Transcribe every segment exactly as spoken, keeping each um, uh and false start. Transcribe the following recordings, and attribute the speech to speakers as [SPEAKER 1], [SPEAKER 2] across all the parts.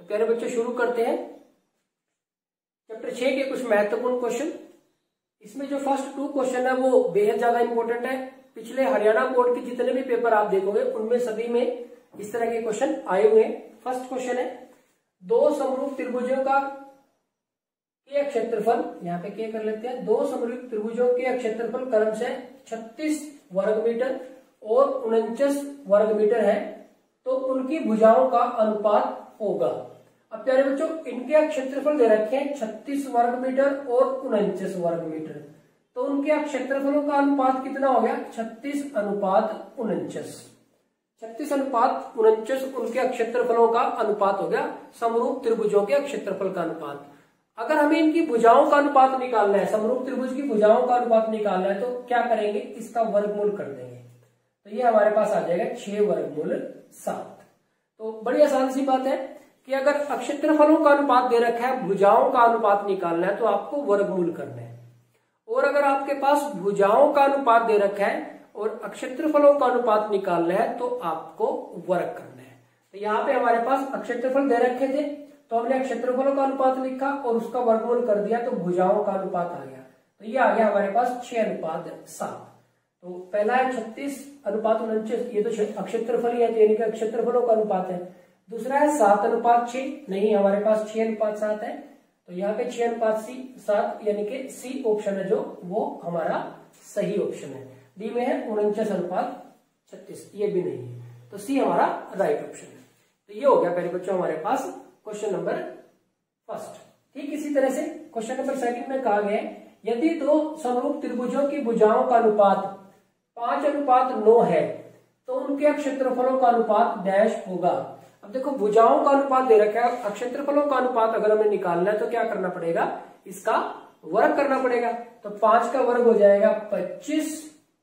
[SPEAKER 1] तो प्यारे बच्चों शुरू करते हैं चैप्टर छह के कुछ महत्वपूर्ण क्वेश्चन। इसमें जो फर्स्ट टू क्वेश्चन है वो बेहद ज्यादा इंपॉर्टेंट है। पिछले हरियाणा बोर्ड के जितने भी पेपर आप देखोगे उनमें सभी में इस तरह के क्वेश्चन आए हुए हैं। फर्स्ट क्वेश्चन है, दो समरूप त्रिभुजों का के क्षेत्रफल, यहाँ पे क्या कर लेते हैं, दो समरूप त्रिभुजों के क्षेत्रफल क्रम से छत्तीस वर्ग मीटर और उनचास वर्ग मीटर है, तो उनकी भुजाओं का अनुपात होगा। अब प्यारे बच्चों इनके क्षेत्रफल दे रखे हैं छत्तीस वर्ग मीटर और उनचास वर्ग मीटर, तो उनके क्षेत्रफलों का अनुपात कितना हो गया, छत्तीस अनुपात उनचास। छत्तीस अनुपात उनचास उनके क्षेत्रफलों का अनुपात हो गया, समरूप त्रिभुजों के क्षेत्रफल का अनुपात। अगर हमें इनकी भुजाओं का अनुपात निकालना है, समरूप त्रिभुज की भुजाओं का अनुपात निकालना है, तो क्या करेंगे, इसका वर्गमूल कर देंगे, तो ये हमारे पास आ जाएगा छह वर्गमूल सात। तो बड़ी आसान सी बात है कि अगर क्षेत्रफलों का अनुपात दे रखा है, भुजाओं का अनुपात निकालना है तो आपको वर्गमूल करना है। और अगर आपके पास भुजाओं का अनुपात दे रखा है और क्षेत्रफलों का अनुपात निकालना है तो आपको वर्ग करना है। तो यहाँ पे हमारे पास क्षेत्रफल दे रखे थे तो हमने क्षेत्रफलों का अनुपात लिखा और उसका वर्गमूल कर दिया, तो भुजाओं का अनुपात आ गया। तो ये आ गया हमारे पास छह अनुपात सात। तो पहला है छत्तीस अनुपात उनचास, ये तो क्षेत्रफल ही है, यानी कि क्षेत्रफलों का अनुपात है। दूसरा है सात अनुपात छह, नहीं हमारे पास छह अनुपात सात है, तो यहाँ पे छह अनुपात सी सात यानी कि सी ऑप्शन है जो वो हमारा सही ऑप्शन है। डी में है उनचास अनुपात छत्तीस, ये भी नहीं है, तो सी हमारा राइट ऑप्शन है। तो ये हो गया पहले बच्चों हमारे पास क्वेश्चन नंबर फर्स्ट। ठीक इसी तरह से क्वेश्चन नंबर सेकंड में कहा गया है, यदि दो समरूप त्रिभुजों की भुजाओं का अनुपात पांच अनुपात नौ है तो उनके क्षेत्रफलों का अनुपात डैश होगा। अब देखो भुजाओं का अनुपात दे रखा है, क्षेत्रफलों का अनुपात अगर हमें निकालना है तो क्या करना पड़ेगा, इसका वर्ग करना पड़ेगा। तो पांच का वर्ग हो जाएगा पच्चीस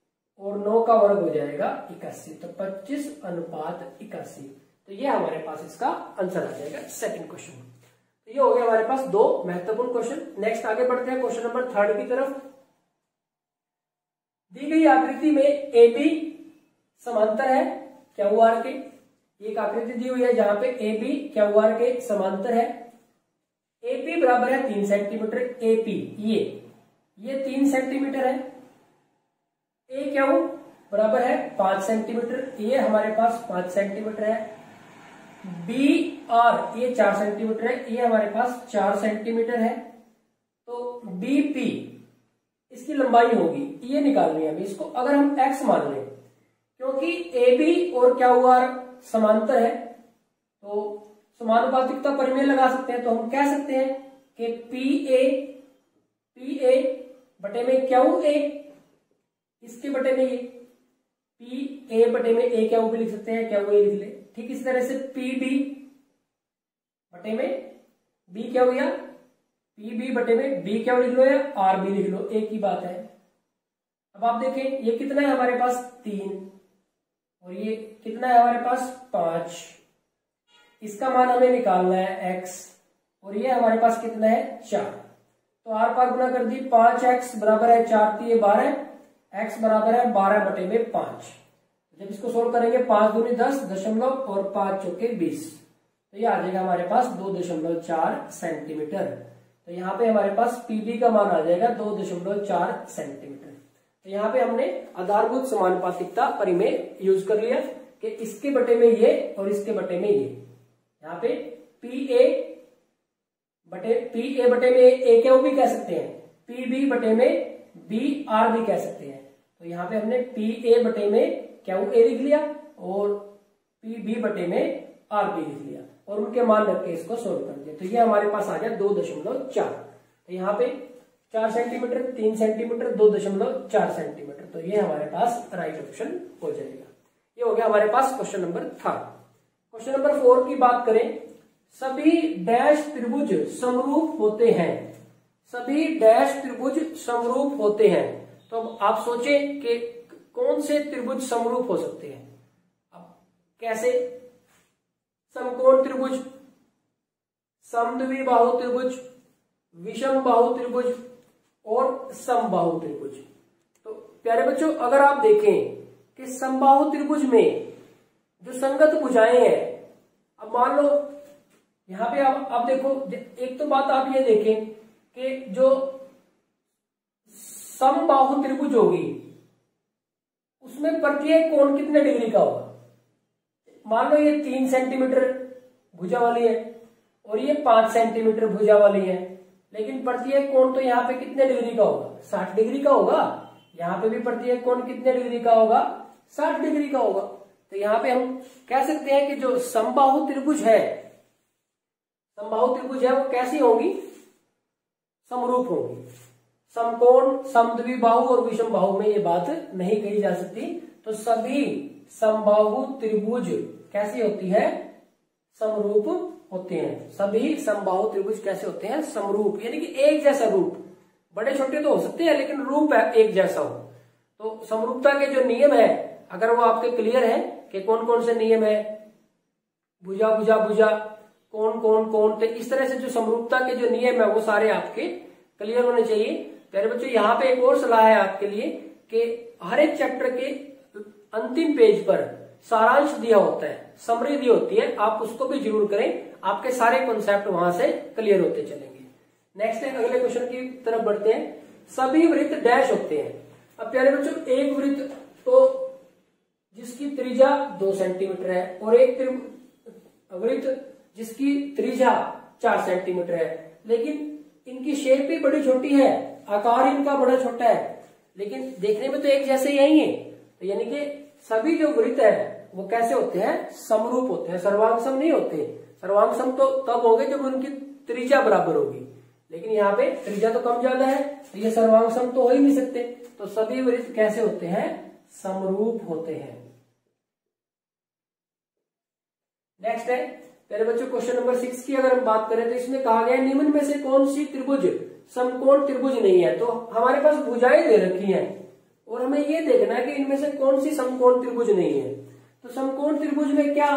[SPEAKER 1] और नौ का वर्ग हो जाएगा इक्यासी, तो पच्चीस अनुपात इक्यासी। तो ये हमारे पास इसका आंसर आ जाएगा सेकंड क्वेश्चन। तो ये हो गया हमारे पास दो महत्वपूर्ण क्वेश्चन। नेक्स्ट आगे बढ़ते हैं क्वेश्चन नंबर थर्ड की तरफ। दी गई आकृति में ए बी समांतर है क्यू आर के, एक आकृति दी हुई है जहां पे ए बी क्यू आर के समांतर है। ए पी बराबर है तीन सेंटीमीटर, ए पी ये ये तीन सेंटीमीटर है, ए क्यू बराबर है पांच सेंटीमीटर, ये हमारे पास पांच सेंटीमीटर है। बी आर ये चार सेंटीमीटर है, ये हमारे पास चार सेंटीमीटर है। तो बी पी इसकी लंबाई होगी, ये निकालनी है हमें। इसको अगर हम x मान लें, क्योंकि ए बी और क्यू आर समांतर है तो समानुपातिकता परिमेय लगा सकते हैं। तो हम कह सकते हैं कि पी ए पी ए बटे में क्यू ए, इसके बटे में ये पी ए बटे में ए क्यू भी लिख सकते हैं, क्यू ए लिख ले। ठीक इसी तरह से पी बी बटे में बी क्यू या पी बी बटे में बी क्यू लिख लो या आर बी लिख लो, एक ही बात है। अब आप देखें ये कितना है हमारे पास तीन और ये कितना है हमारे पास पांच, इसका मान हमें निकालना है x और ये हमारे पास कितना है चार। तो आर पार गुना कर दी, पांच एक्स बराबर है चार तीन बारह, x बराबर है बारह बटे में पांच। जब इसको सोल्व करेंगे पांच दूनी दस दशमलव और पांच चौके बीस, तो ये आ जाएगा हमारे पास दो दशमलव चार सेंटीमीटर। तो यहाँ पे हमारे पास पीबी का मान आ जाएगा दो दशमलव चार सेंटीमीटर। तो यहाँ पे हमने आधारभूत समानुपातिकता परिमेय यूज कर लिया कि इसके बटे में ये और इसके बटे में ये। यहाँ पे पी ए बटे पी ए बटे में ए क्यू भी कह सकते हैं, पी बी बटे में बी आर भी कह सकते हैं। तो यहाँ पे हमने पी ए बटे में क्यू ए लिख लिया और पी बी बटे में आर बी लिख लिया और उनके मान रख के इसको सोल्व कर दिया। तो ये हमारे पास आ गया दो दशमलव चार। तो यहाँ पे चार सेंटीमीटर, तीन सेंटीमीटर, दो दशमलव चार सेंटीमीटर, तो ये हमारे पास राइट ऑप्शन हो जाएगा। ये हो गया हमारे पास question number third. Question number four की बात करें, सभी डैश त्रिभुज समरूप होते हैं, सभी डैश त्रिभुज समरूप होते हैं। तो अब आप सोचें कि कौन से त्रिभुज समरूप हो सकते हैं। अब कैसे, समकोण त्रिभुज, समद्विबाहु त्रिभुज, विषम बाहु त्रिभुज और समबाहु त्रिभुज। तो प्यारे बच्चों अगर आप देखें कि समबाहु त्रिभुज में जो संगत भुजाएं हैं, अब मान लो यहाँ पे आप अब देखो, एक तो बात आप ये देखें कि जो समबाहु त्रिभुज होगी उसमें प्रत्येक कोण कितने डिग्री का होगा। मान लो ये तीन सेंटीमीटर भुजा वाली है और ये पांच सेंटीमीटर भुजा वाली है, लेकिन प्रत्येक कोण तो यहाँ पे कितने डिग्री का होगा, साठ डिग्री का होगा। यहाँ पे भी प्रत्येक कोण कितने डिग्री का होगा, साठ डिग्री का होगा। तो यहाँ पे हम कह सकते हैं कि जो समबाहु त्रिभुज है, समबाहु त्रिभुज है वो कैसी होगी, समरूप होगी। समकोण, समद्विबाहु और विषमबाहु में ये बात नहीं कही जा सकती। तो सभी समबाहु त्रिभुज कैसी होती है, समरूप होते हैं। सभी समबाहु त्रिभुज कैसे होते हैं, समरूप, यानी कि एक जैसा रूप। बड़े छोटे तो हो सकते हैं लेकिन रूप है एक जैसा हो। तो समरूपता के जो नियम है अगर वो आपके क्लियर है कि कौन कौन से नियम है, भुजा भुजा भुजा, कौन कौन कौन, तो इस तरह से जो समरूपता के जो नियम है वो सारे आपके क्लियर होने चाहिए। प्यारे बच्चों, यहाँ पे एक और सलाह है आपके लिए कि हर एक चैप्टर के अंतिम पेज पर सारांश दिया होता है, समरी दी होती है, आप उसको भी जरूर करें, आपके सारे कॉन्सेप्ट वहां से क्लियर होते चलेंगे। नेक्स्ट है, अगले क्वेश्चन की तरफ बढ़ते हैं। सभी वृत्त डैश होते हैं। अब प्यारे बच्चों, एक वृत्त तो जिसकी त्रिज्या दो सेंटीमीटर है और एक वृत्त जिसकी त्रिज्या चार सेंटीमीटर है, लेकिन इनकी शेप भी बड़ी छोटी है, आकार इनका बड़ा छोटा है, लेकिन देखने में तो एक जैसे ही है। तो यानी कि सभी जो वृत्त है वो कैसे होते हैं, समरूप होते हैं, सर्वांग सम नहीं होते। सर्वांग सम तो तब होंगे जब उनकी त्रिज्या बराबर होगी, लेकिन यहाँ पे त्रिज्या तो कम ज्यादा है, तो ये सर्वांग सम तो हो ही नहीं सकते। तो सभी वृत्त कैसे होते हैं, समरूप होते हैं। नेक्स्ट है मेरे बच्चों, क्वेश्चन नंबर सिक्स की अगर हम बात करें तो इसमें कहा गया निम्न में से कौन सी त्रिभुज समकोण त्रिभुज नहीं है। तो हमारे पास भुजाएं दे रखी हैं और हमें ये देखना है कि इनमें से कौन सी समकोण त्रिभुज नहीं है। तो समकोण त्रिभुज में क्या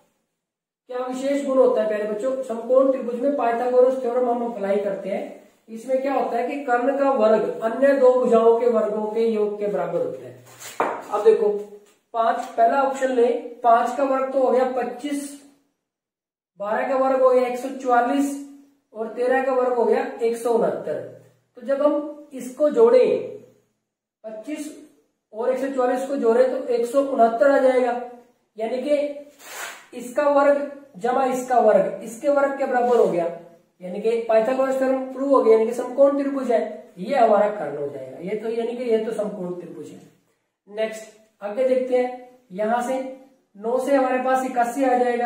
[SPEAKER 1] क्या विशेष गुण होता है प्यारे बच्चों, समकोण त्रिभुज में पाइथागोरस थ्योरम हम अप्लाई करते हैं। इसमें क्या होता है कि कर्ण का वर्ग अन्य दो भुजाओं के वर्गों के योग के बराबर होता है। अब देखो, पांच, पहला ऑप्शन ले, पांच का वर्ग तो हो गया पच्चीस, बारह का वर्ग हो गया एक सौ चौवालीस और तेरह का वर्ग हो गया एक सौ उनहत्तर। तो जब हम इसको जोड़े, पच्चीस और एक सौ चौवालीस को जोड़े तो एक सौ उनहत्तर आ जाएगा, यानी कि इसका वर्ग जमा इसका वर्ग इसके वर्ग के बराबर हो गया, यानी कि पाइथागोरस थ्योरम प्रूव हो गया, यानी कि समकोण त्रिभुज है, ये हमारा कर्ण हो जाएगा। ये तो यानी कि ये तो समकोण त्रिभुज है। नेक्स्ट आगे देखते हैं, यहां से नौ से हमारे पास इक्यासी आ जाएगा,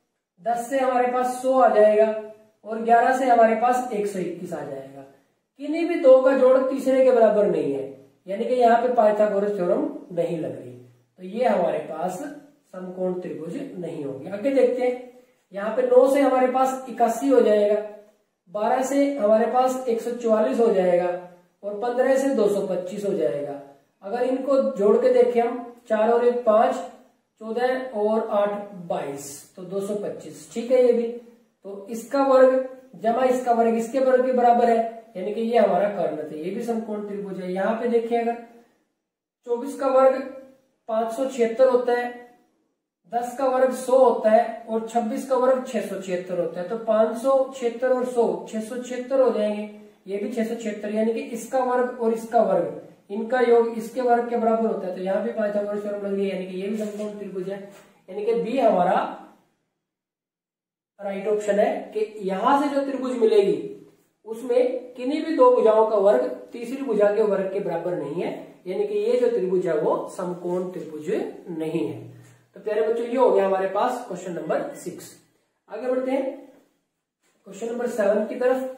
[SPEAKER 1] दस से हमारे पास सौ आ जाएगा और ग्यारह से हमारे पास एक सौ इक्कीस आ जाएगा। किन्हीं भी दो का जोड़ तीसरे के बराबर नहीं है, यानी कि यहाँ पे पाइथागोरस थ्योरम नहीं लग रही, तो ये हमारे पास समकोण त्रिभुज नहीं होगी। आगे देखते हैं, यहाँ पे नौ से हमारे पास इक्यासी हो जाएगा, बारह से हमारे पास एक सौ चौवालीस हो जाएगा और पंद्रह से दो सौ पच्चीस हो जाएगा। अगर इनको जोड़ के देखें हम, चार और एक पांच, चौदह और आठ बाईस, तो दो सौ पच्चीस, ठीक है। ये भी तो इसका वर्ग जमा इसका वर्ग इसके वर्ग के बराबर है, यानी कि ये हमारा कर्ण था, ये भी समकोण त्रिभुज है। यहाँ पे देखिए, अगर चौबीस का वर्ग पांच सौ छिहत्तर होता है, दस का वर्ग सौ होता है और छब्बीस का वर्ग छह सौ छिहत्तर होता है, तो पांच सौ छिहत्तर और सौ छह सौ छिहत्तर हो जाएंगे, ये भी छह सौ छिहत्तर, यानी कि इसका वर्ग और इसका वर्ग इनका योग इसके वर्ग के बराबर होता है। तो यहाँ भी पाइथागोरस थ्योरम लग गई, यानी कि ये भी समकोण त्रिभुज है, यानी कि बी हमारा राइट ऑप्शन है कि यहां से जो त्रिभुज मिलेगी उसमें किन्हीं भी दो भुजाओं का वर्ग तीसरी भुजा के वर्ग के बराबर नहीं है, यानी कि ये जो त्रिभुज है वो समकोण त्रिभुज नहीं है। तो प्यारे बच्चों, ये हो गया हमारे पास क्वेश्चन नंबर सिक्स। आगे बढ़ते हैं क्वेश्चन नंबर सेवन की तरफ।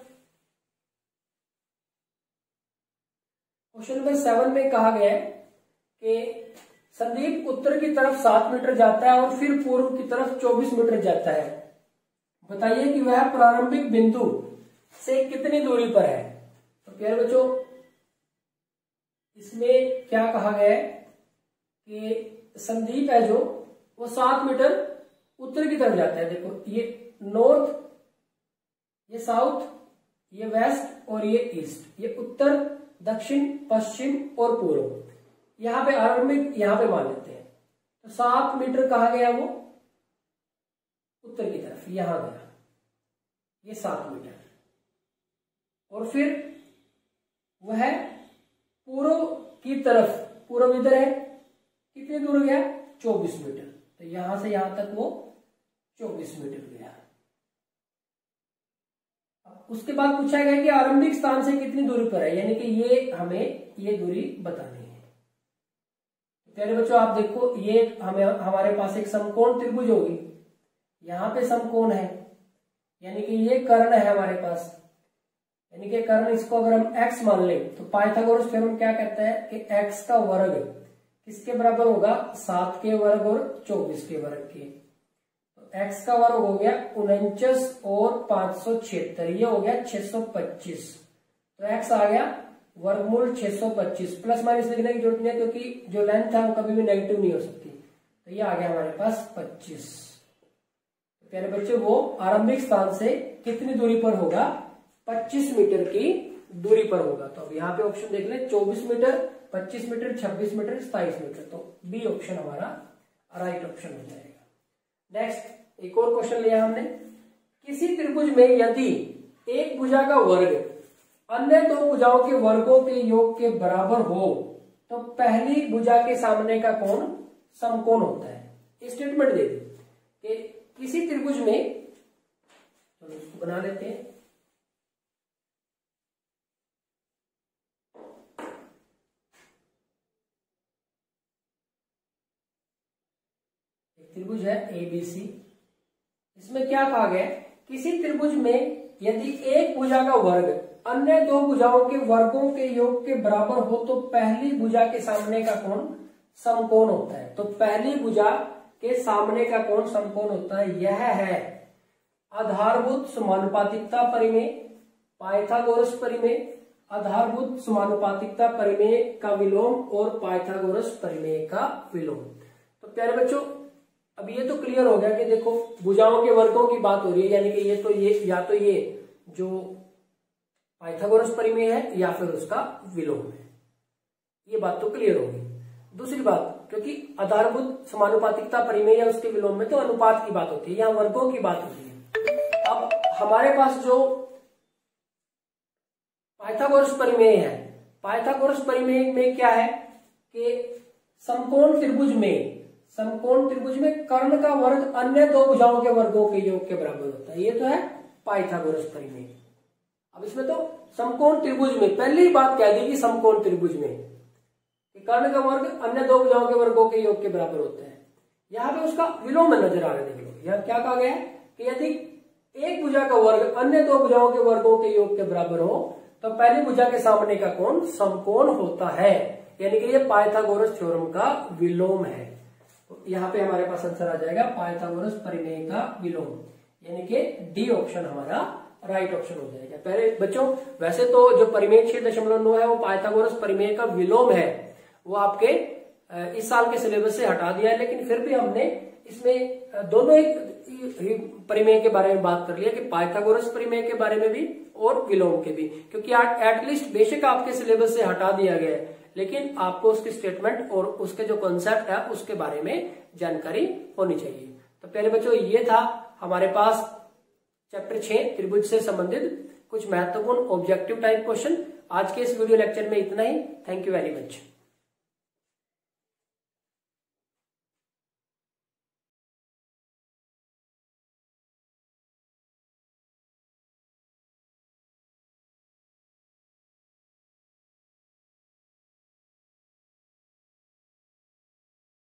[SPEAKER 1] क्वेश्चन नंबर सेवन में कहा गया है कि संदीप उत्तर की तरफ सात मीटर जाता है और फिर पूर्व की तरफ चौबीस मीटर जाता है, बताइए कि वह प्रारंभिक बिंदु से कितनी दूरी पर है। तो प्यारे बच्चों, इसमें क्या कहा गया है कि संदीप है जो वो सात मीटर उत्तर की तरफ जाता है। देखो, ये नॉर्थ, ये साउथ, ये वेस्ट और ये ईस्ट, ये उत्तर, दक्षिण, पश्चिम और पूर्व। यहाँ पे आरंभिक यहाँ पे मान लेते हैं, तो सात मीटर कहा गया वो उत्तर की तरफ, यहां गया, ये सात मीटर, और फिर वह पूर्व की तरफ, पूर्व इधर है, कितनी दूर गया, चौबीस मीटर, तो यहां से यहां तक वो चौबीस मीटर गया। उसके बाद पूछा गया कि आरंभिक स्थान से कितनी दूरी पर है, यानी कि ये हमें ये दूरी बतानी है। पहले बच्चों आप देखो, ये हमें हमारे पास एक समकोण त्रिभुज होगी, यहाँ पे समकोण है, यानी कि ये कर्ण है हमारे पास, यानी कि कर्ण, इसको अगर हम x मान लें तो पाइथागोरस थ्योरम क्या कहता है कि x का वर्ग किसके बराबर होगा, सात के वर्ग और चौबीस के वर्ग के। तो x का वर्ग हो गया उनचास और पांच सौ छिहत्तर, ये हो गया छह सौ पच्चीस, तो x आ गया वर्गमूल छह सौ पच्चीस। प्लस माइनस लिखने की जरूरत नहीं है क्योंकि जो लेंथ है वो कभी भी नेगेटिव नहीं हो सकती, तो ये आ गया हमारे पास पच्चीस। प्यारे बच्चों, वो आरंभिक स्थान से कितनी दूरी पर होगा, पच्चीस मीटर की दूरी पर होगा। तो अब यहाँ पे ऑप्शन देख ले, चौबीस मीटर, पच्चीस मीटर, छब्बीस मीटर, सताइस मीटर, तो बी ऑप्शन हमारा राइट ऑप्शन हो जाएगा। नेक्स्ट एक और क्वेश्चन लिया हमने, किसी त्रिभुज में यदि एक भुजा का वर्ग अन्य दो भुजाओं के वर्गों के योग के बराबर हो तो पहली भुजा के सामने का कोण समकोण होता है। स्टेटमेंट दे दी कि किसी त्रिभुज में, तो इसको बना लेते हैं, एक त्रिभुज है ए बी सी, इसमें क्या कहा गया, किसी त्रिभुज में यदि एक भुजा का वर्ग अन्य दो भुजाओं के वर्गों के योग के बराबर हो तो पहली भुजा के सामने का कोण समकोण होता है। तो पहली भुजा के सामने का कोण समकोण होता है, यह है आधारभूत समानुपातिकता परिमेय, पाइथागोरस परिमेय, आधारभूत समानुपातिकता परिमेय का विलोम और पाइथागोरस परिमेय का विलोम। तो प्यारे बच्चों, अब ये तो क्लियर हो गया कि देखो भुजाओं के वर्गों की बात हो रही है, यानी कि ये तो ये या तो ये जो पाइथागोरस परिमेय है या फिर उसका विलोम है, ये बात तो क्लियर होगी। दूसरी बात, क्योंकि आधारभूत समानुपातिकता परिमेय या उसके विलोम में तो अनुपात की बात होती है, यहाँ वर्गों की बात होती है। अब हमारे पास जो पाइथागोरस परिमेय है, पाइथागोरस परिमेय में क्या है कि समकोण त्रिभुज में समकोण त्रिभुज में कर्ण का वर्ग अन्य दो भुजाओं के वर्गों के योग के बराबर होता है, ये तो है पाइथागोरस परिमेय। अब इसमें तो समकोण त्रिभुज में पहली बात कह दी कि समकोण त्रिभुज में कि कर्ण का वर्ग अन्य दो भुजाओं के वर्गों के योग के बराबर होता है, यहाँ पे उसका विलोम नजर आ रहा है। देख लो यहाँ क्या कहा गया है कि यदि एक भुजा का वर्ग अन्य दो भुजाओं के वर्गों के योग के बराबर हो तो पहली भुजा के सामने का कोण समकोण होता है, यानी कि ये पाइथागोरस थ्योरम का विलोम है। तो यहाँ पे हमारे पास आंसर आ जाएगा पाइथागोरस परिमेय का विलोम, यानी कि डी ऑप्शन हमारा राइट ऑप्शन हो जाएगा। पहले बच्चों, वैसे तो जो परिमेय छह दशमलव नौ है वो पाइथागोरस परिमेय का विलोम है, वो आपके इस साल के सिलेबस से हटा दिया है, लेकिन फिर भी हमने इसमें दोनों एक परिमेय के बारे में बात कर लिया कि पाइथागोरस परिमेय के बारे में भी और विलोम के भी, क्योंकि एटलीस्ट बेशक आपके सिलेबस से हटा दिया गया है, लेकिन आपको उसकी स्टेटमेंट और उसके जो कॉन्सेप्ट है उसके बारे में जानकारी होनी चाहिए। तो पहले बच्चों, ये था हमारे पास चैप्टर छह त्रिभुज से संबंधित कुछ महत्वपूर्ण ऑब्जेक्टिव टाइप क्वेश्चन। आज के इस वीडियो लेक्चर में इतना ही। Thank you very much.